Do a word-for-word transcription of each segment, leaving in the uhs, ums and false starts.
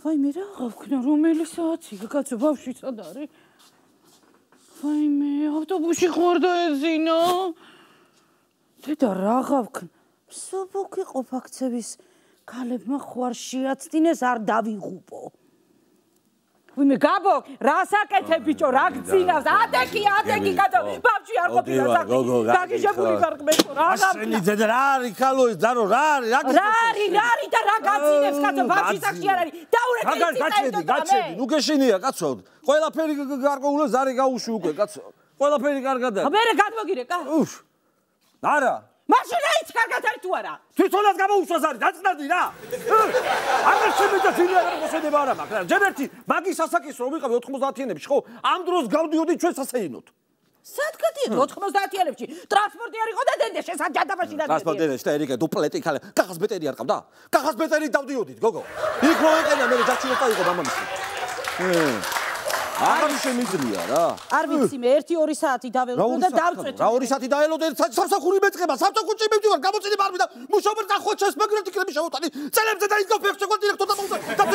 ვაიმე რა გავქნა რომელი საათია კაცო ბავშვი სად არის ვაიმე ავტობუსში ხوار დაეძინა დედა რა გავქნა მსუბუქი ყოფაქცევის ქალებმა ხوار შეაცდინეს არ დავიღუპო ვიმე გაბო რასაკეთე ბიჭო რა გძინავს ადექი ადექი კაცო ბავშვი არ ყოფილა საკი გაგიჟებული ვარ მეკო რა გასენი დედა რა არის ქალო ეს დარო რა არის რა არის რა არის და რა გძინებს კაცო ბავშვი საკი არ არის დაურეკე რა გაჩედი გაჩედი ნუ გეშინია კაცო ყველაფერი გარკვეულებს არის გაუშვი უკვე კაცო ყველაფერი კარგად არის მე გადმოგირეკა უფ არა მაშინ აიც კარგად არის თუ არა თვითონაც გამოუშვას არის დაწნადი რა აღარ შემიძლია ძილი აღარ მოსედება არა მაგრამ ჯერ ერთი მაგის სასაკის რომ ვიყავი ოთხმოცდაათიანებში ხო ამ დროს გავდიოდი ჩვენ სასეინოთ სად გადიოდი ოთხმოცდაათიანებში ტრანსპორტი არ იყო და დენდე შესაჯადაბაში და ტრანსპორტი და ერიკა დუპლეტი ხალე კახას ბეტერი არ ყავდა კახას ბეტერი დავდიოდით გოგო იქ რო ეყენა მე დაჩინოთა იყო მამამისი აღარ შემიძლია რა არ ვიცი მე ერთი ორი საათი დაველოდო და დავწვეთ რა ორი საათი დაელოდე სამსახური მეწყება სამსახურში მივდივარ გამოცედი არ მინდა მუშაობა დახოთ ჩეს მეგრეთი კლები შევუტანი წელებზე და ის გოფეხში ხო დირექტორ და მოუწევ და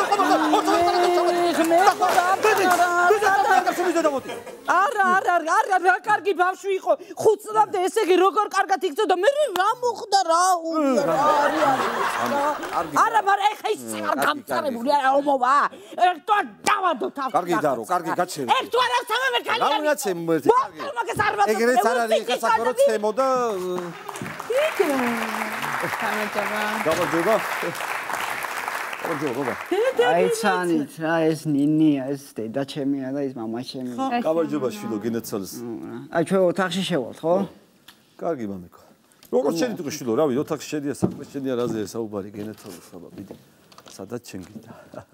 არა არა არა რა კარგი ბავშვი იყო ხუთ წლამდე ესე იგი როგორ კარგად იქცოდა მე რა მოხდა რა არა მაგრამ ეხა ის არ გამწარებული არა ომოვა ერთო დავადო თავი კარგი დარო კარგი გაჩერდი ერთო არა სამე კალიანი რა უნაცემ ერთი კარგი ეგრეც არ არის ეხა საკორო ცემო და იქო გამარჯობა გამარჯობა გამარჯობა აი ცანით რა ეს ნინია ეს დედა ჩემია და ის მამა ჩემია გამარჯობა შვილო გენაცვალეს აი ჩვენ ოთახში შევალთ ხო კარგი მამიკო როგორც შედით უკვე შვილო რავი ოთახში შედია საქმე შედია რაზეა საუბარი გენაცვალეს ხაბა მიდი სადაც ჩემ გინდა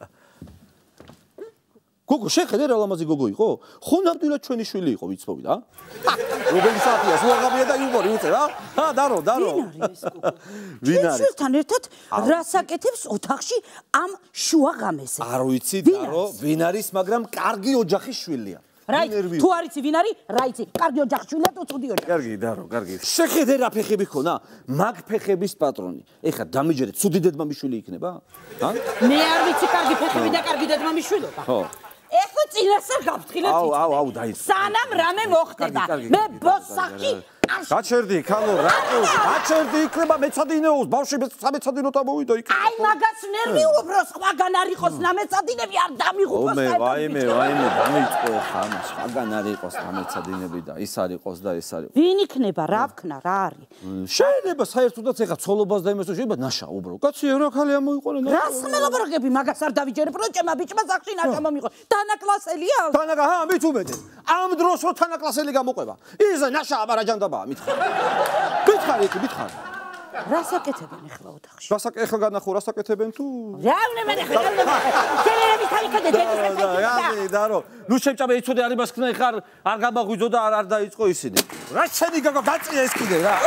გოგო შეხედე რა ლამაზი გოგო იყო ხო ნამდვილად ჩვენი შვილი იყო ვიცხოვი რა რომელი საათია სულაღამია და იუმორი უწევ რა ჰა დარო დარო ვინ არის შვილთან ერთად რასაკეთებს ოთახში ამ შუა ღამეზე არ ვიცი დარო ვინ არის მაგრამ კარგი ოჯახის შვილია რა თუ არიცი ვინ არის რა იცი კარგი ოჯახის შვილია თუ ცუდი ოჯახის კარგი დარო კარგი შეხედე რა ფეხები ხონა მაგ ფეხების პატრონი ეხა დამიჯერე ცუდი დედმამიშვილი იქნება ჰა მე არ ვიცი კარგი ფეხები და კარგი დედმამიშვილობა ხო ეხლა წინასწარ გავფრთხილებ აუ აუ აუ დაიწყე სანამ რამე მოხდება მე ბოსსახი გაჩერდი ქალო რატო გაჩერდი იქნება მეცადინეოს ბავშვი სამეცადინოთ ამოვიდა იქ აი მაგას ნერვიულობ რომ სხვაგან არ იყოს სამეცადინები არ დამიღუპოს ომე ვაიმე ვაიმე დამიწყო ხან სხვაგან არ იყოს სამეცადინები და ის არ იყოს და ეს არის ვინ იქნება რა ვქნა რა არის შეიძლება საერთოდაც ეხა ცოლობას და იმას შეიძლება ნაშა უბრალოდ კაცი რა ქალი ამოიყვანე რას მელაპარაკები მაგას არ დავიჯერებ რომ ჭემა ბიჭმა სახში ნაშა მომიყო თანაკლასელია თანაკა ჰა მით უმეტე ამ დროს რო თანაკლასელი გამოყვება ის ნაშა აბარაჯანდაბა მითხარ მითხარ იქ მითხარ რასაკეთებენ ახლა ოთახში რასაკ ახლა განახო რასაკეთებენ თუ რა უნდა მე ახლა ჯერები თაიქადე დედის დარო ნუ შემჭამე იცოდე არიბას ქნა ხარ არ გამაღვიძო და არ არ დაიწყო ისინი რა შენი გაგო გაწია ეს კიდე რა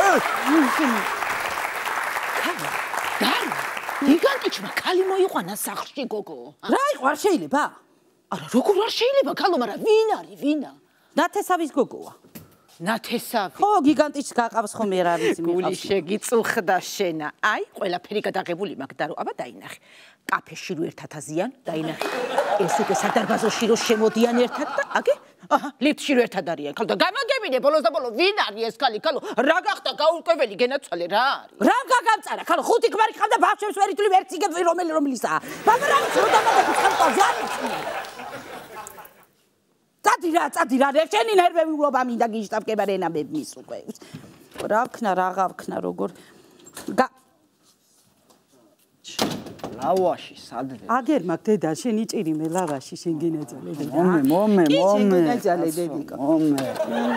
გიგანტიჩმა ქალი მოიყვანა სახლში გოგო რა იყო არ შეიძლება არა როგორ არ შეიძლება ქალო მაგრამ ვინ არის ვინა ნათესავის გოგოა ნათესავი ხო გიგანტიჩს გაყავს ხომ არ არის მე გული შეგიწუხდა შენა აი ყველაფერი გადაღებული მაგ და რო აბა დაინახე კაფეში რო ერთად აზიან დაინახე ეს უკვე სადარბაზოში რო შემოდიან ერთად და აგე აჰა ლიფტში რო ერთად არიან ქალო და გამაგებინე ბოლოს და ბოლო ვინ არის ეს ქალი ქალო რა გახდა გაურკვეველი გენაცვალე რა არის რა გაგამწარა ქალო ხუთი ქმარი ხავდა ბავშვებს ვერ ითვლი ვერ ციგებ რომელი რომელისაა მაგრამ არის რო დამაგებ ხალხს არის წადი რა წადი რა შენი ნერვები ულობა მინდა გიშტაბკება რენამებ მის უკვე რა ვქნა რა ვქნა როგორ ლავაში სადრე აგერ მაგ დედა შენი ჭირი მე ლავაში შენ გინაძალე დედა მომე მომე მომე გინაძალე დედიკო მომე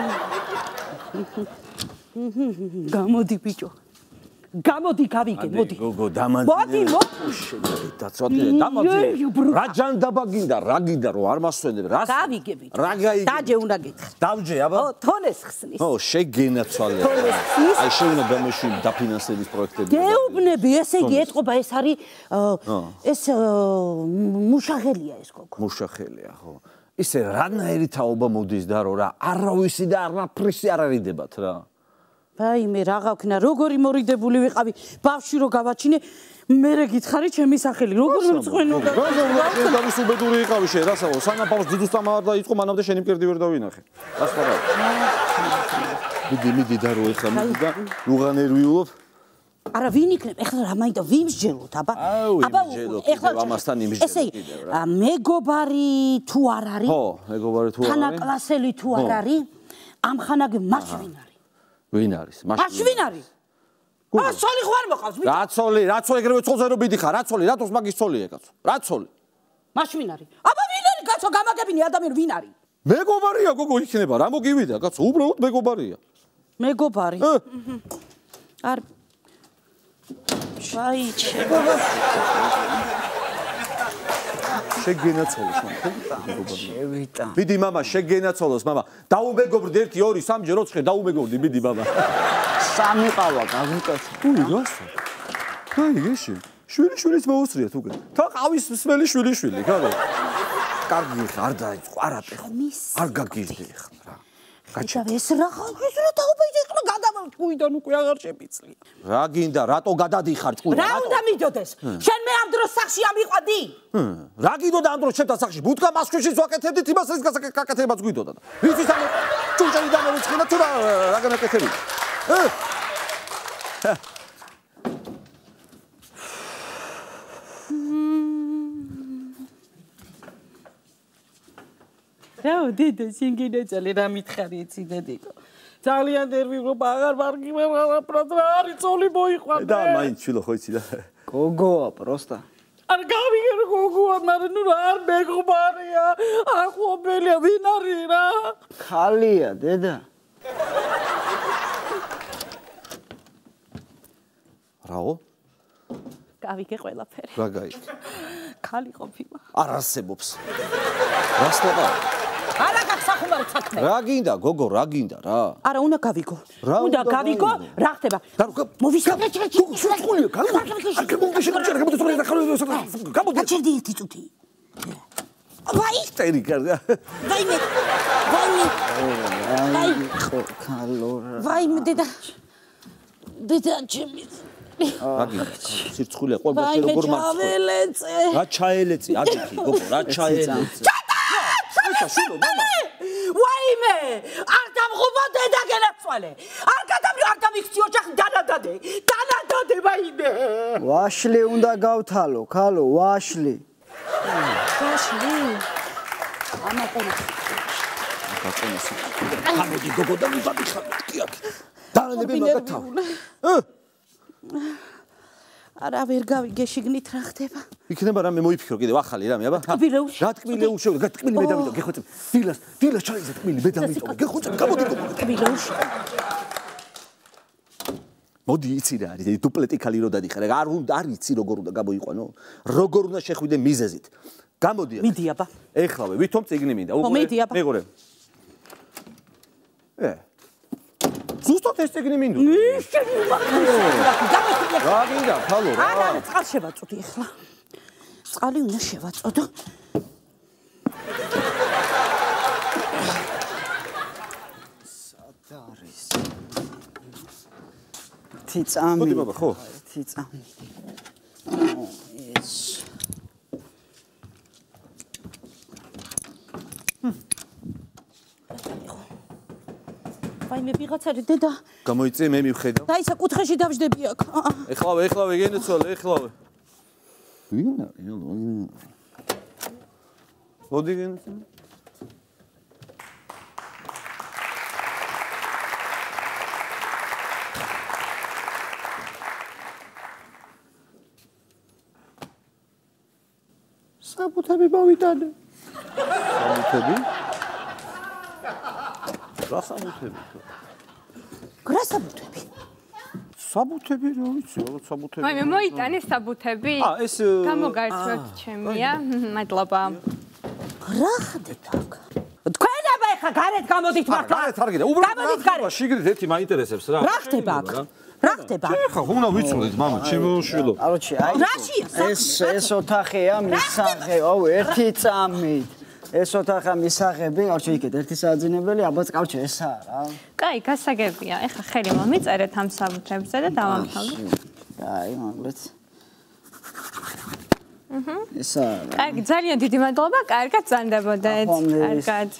გამოდი ბიჭო გამოდი გავიგე მოდი გოგო დამანძილე მოდი მოდი დაცვატე დამანძილე რა ჯანდაბა გინდა რა გინდა რომ არ მასვენებ რა გავიგე ბიჭო რა გაიგე დაჯე უნდა გითხრა დავჯე აბა ო თონეს ხსნის ო შეგენაცვალე აი შენ უნდა დამეშვი დაფინანსების პროექტები გეუბნები ესე იგი ეთყობა ეს არის ეს მუშახელია ეს გოგო მუშახელია ხო ისე რანაირი თაობა მოდის და რა არავისი და არაფრისი არ არიდებათ რა ვაიმე, რაღა ვქნა, როგორი მორიდებული ვიყავი, ბავშვი რო გავაჩინე, მერე გითხარი ჩემი სახელი, როგორი მწყვენო და გამის უბედური იყავი შენ, რასაო, სანამ ბავშვს ძიდუსთან არ დაიწყო, მანამდე შენი მკერდი ვერ დავინახე. ასპარა. მიდი, მიდი და რო ეხლა მიდი და უღან ერვიულობ. არა, ვინ იქნებ? ეხლა რა მაინდა ვიმსჯელოთ, აბა? აბა, ეხლა ამასთან იმსჯელოთ. ესე იგი, მეგობარი თუ არ არის? ხო, მეგობარი თუ არ არის? თანაკლასელი თუ არ არის? ამხანაგ მას ვინ არის? ვინ არის? მას ვინ არის? აა, ცოლი ხო არ მოყავს? რა ცოლი? რა ცოლი ეგრევე ცოლზე რო ბიდიხარ? რა ცოლი? რატოს მაგის ცოლია კაცო? რა ცოლი? მას ვინ არის? აბა, ვინ არის კაცო? გამაგებინე ადამიანი ვინ არის? მეგობარია გოგო იქნება, რა მოგივიდა კაცო? უბრალოდ მეგობარია. მეგობარი? არ ვაი, შეგენაცოლოს მამა. შევიტა. მიდი მამა, შეგენაცოლოს მამა. დაუმეგობრდი ერთი, ორი, სამი, ოთხი, დაუმეგობრდი, მიდი მამა. სამი ყავა გავუკეთე. უი, რასო? აი, ეში. შვილი შვილიც მოუსწრიათ უკვე. თა ყავის მსმელი შვილი შვილი, გადა. კარგი არ დაიწყო, არაფერ ხო. არ გაგიზდი ხა რა. გაჩა ეს რა ხალხის რა დაუბეჭე ხმა გადავალ ჭუიდან უკვე აღარ შემიწლია. რა გინდა, რატო გადადიხარ ჭუიდან? რა უნდა მიდოდეს? შენ მე ამ დროს სახში ამიყვადი? რა გიდოდა ამ დროს ჩემთან სახში? ბუტკა მასქვეშიც ვაკეთებდით, იმას ეს გაკეთებაც გვიდოდა. ვიცით ამ ჭუჭელი დამორიცხენა თუ რა რა განაკეთები? რაო დედო შენ გინეწალე რა მითხარი იცი დედიკო ძალიან ნერვიულობა აღარ ვარგი ვერ არაფრად რა არის წოლი მოიყვანე და მაინც ჩილო ხო იცი და გოგოა პროსტა არ გავიგე გოგოა მაგრამ ნუ რა არ მეგობარია ახლობელია ვინ არის რა ხალია დედა რაო გავიგე ყველაფერი რა გაიგე ხალი ყოფილა არ არსებობს რას ხდება არა გახსახუმარი საქმე რა გინდა გოგო რა გინდა რა არა უნდა გავიგო უნდა გავიგო რა ხდება მოვისწრებ სულია გამოდი ჩერდი ერთი წუთი ვაი ტერი კარგა ვაიმე ვაიმე აი ხალორა ვაი დედა დედა ჩემი რა გინდა სირცხულია ყოველ შემთხვევაში როგორ მაცხო რა ჩაელეწი ადიქი გოგო რა ჩაელეწი შულო მამა ვაიმე არ დამღობა დედა გელაცვალე არ გადამი არ დამიქცი ოჯახი დანადადე დანადადე ვაიმე ვაშლი უნდა გავთალო ხალო ვაშლი ვაშლი ამა ყონა გაწონასი გამოდი გოგო და მიბადიხარ კი აქ დანადები მაგათავ არა ვერ გავიგე შიგნით რა ხდება იქნება რამე მოიფიქრო კიდევ ახალი რამე აბა ტკბილეუში რა ტკბილეუში რა ტკბილი მე დამიდო გეხოცებ დილას დილას ჩაიზე ტკბილი მე დამიდო გეხოცებ გამოდი ტკბილეუში მოდი იცი რა არის დუპლეტი ხალი რო დადიხარ არ უნდა არ იცი როგორ უნდა გამოიყვანო როგორ უნდა შეხვიდე მიზეზით გამოდი მიდი აბა ეხლავე ვითომ წიგნი მინდა უკვე მეგორე ე ზუსტად ეს წიგნი მინდო რა გინდა ხალო რა არა წყალ შევაწოდე ახლა წყალი უნდა შევაწოდო სად არის თიწამი მოდი ბაბა ხო თიწამი ეს ვაიმე ვიღაცა დედა გამოიწე მე მივხედავ და ისა კუთხეში დავждები აქ ეხლავე ეხლავე გენეცვალე ეხლავე ვინ არის მოდი გენეცვალე საბუთები მოვიტანე საბუთები რა საბუთები რა საბუთები საბუთები რა ვიცი რა საბუთები აი მე მოიტანე საბუთები აა ეს გამოგარჩევთ ჩემია მადლობა რა ხდეთ აქ თქვენ აბა ეხა გარეთ გამოდით მართლა გარეთ არ გიდა უბრალოდ რა შიგნით ერთი მაინტერესებს რა რა ხდება აქ რა ხდება ეხა უნდა ვიცოდეთ მამა ჩემო შვილო კაროჩი აი რაშია ეს ეს ოთახია მისაღე აუ ერთი წამით ეს ოთახა მისაღები, არჩე იქეთ ერთი საძინებელი, აბაც ყავჩე ესაა რა. კაი, გასაგებია. ეხა ხელი მომიწერეთ ამ საბუთებზე და დავამთავროთ. კაი, მოგლეთ. აჰა. ესაა. კარგი, ძალიან დიდი მადლობა. კარგად ზანდებოდეთ. კარგად.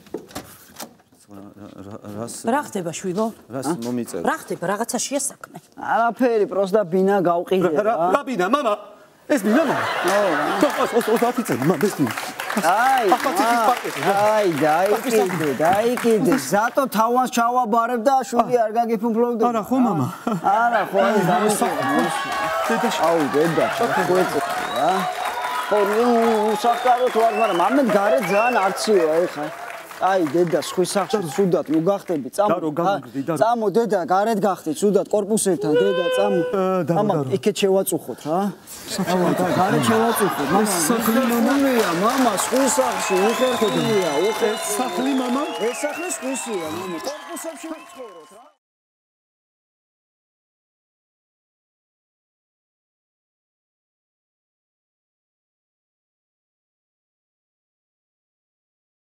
რას რა ხდება შვიდო? რას მომიწევ? რა ხდება? რაღაცაშია საქმე. არაფერი, პროსტა ბინა გავყიდე რა. რა ბინა, მამა? ეს ბინა მამა? ო, ოცდაათი წელი, მამა, ეს ბინა. აი, აი, დაიკიდე, დაიკიდე. ზატო თავანს ჩავაბარებ და შვილი არ გაგიფუმფლოვდე. არა, ხო მამა? არა, ხო, აი, დამოსახე. აუ, დედა, ხოეწე რა. ხო, უსახკაროთ ვარ, მაგრამ ამეთ გარეთ ძალიან არციო, აი ხა. აი, დედა, სხვის სახში სუდად ნუ გახტები, წამო. წამო, დედა, გარეთ გახტი, სუდად კორპუსებთან, დედა, წამო. მამა, იქეთ შევაწუხოთ რა. საქმე, გარეთ შევაწუხოთ. მამა, სახლი მამია, მამა, სხვის სახში, უხერხებია, უხერხ. სახლი მამა? ეს სახლი სხვისია, მამა. კორპუსებში ვიცხოვროთ რა.